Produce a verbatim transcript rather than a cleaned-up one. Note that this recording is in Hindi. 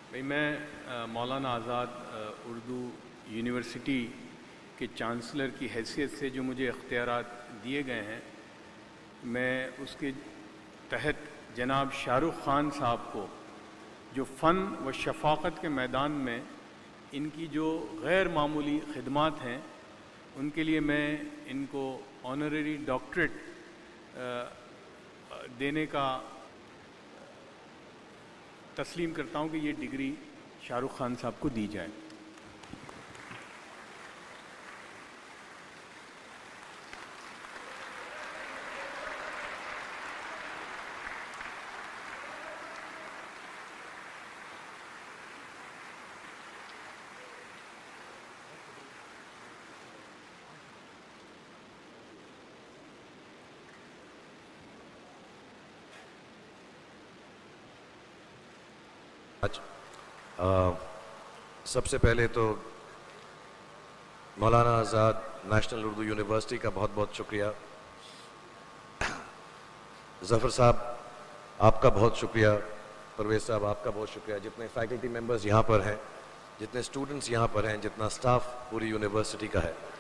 भाई मैं मौलाना आज़ाद उर्दू यूनिवर्सिटी के चांसलर की हैसियत से जो मुझे इख्तियारात दिए गए हैं, मैं उसके तहत जनाब शाहरुख ख़ान साहब को जो फ़न व शफ़ाक़त के मैदान में इनकी जो गैर मामूली खिदमात हैं, उनके लिए मैं इनको ऑनररी डॉक्टरेट देने का तस्लीम करता हूं कि ये डिग्री शाहरुख खान साहब को दी जाए। आ, सबसे पहले तो मौलाना आज़ाद नेशनल उर्दू यूनिवर्सिटी का बहुत बहुत शुक्रिया। ज़फ़र साहब आपका बहुत शुक्रिया, परवेज़ साहब आपका बहुत शुक्रिया, जितने फैकल्टी मेंबर्स यहाँ पर हैं, जितने स्टूडेंट्स यहाँ पर हैं, जितना स्टाफ पूरी यूनिवर्सिटी का है।